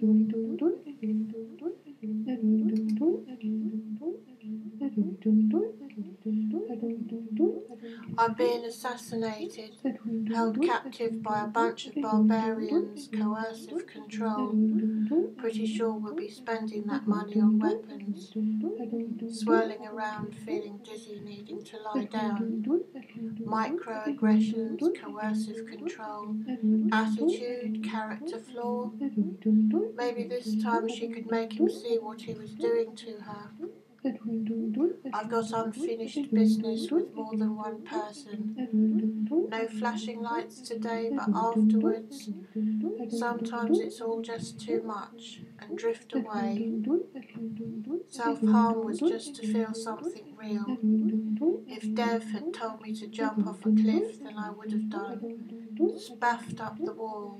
I'm being assassinated, held captive by a bunch of barbarians, coercive control. Pretty sure we'll be spending that money on weapons. Swirling around, feeling dizzy, needing to lie down. Microaggressions, coercive control, attitude, character flaw. Maybe this time she could make him see what he was doing to her. I've got unfinished business with more than one person. No flashing lights today, but afterwards, sometimes it's all just too much, and drift away. Self-harm was just to feel something real. If Dev had told me to jump off a cliff, then I would have done. Spaffed up the wall.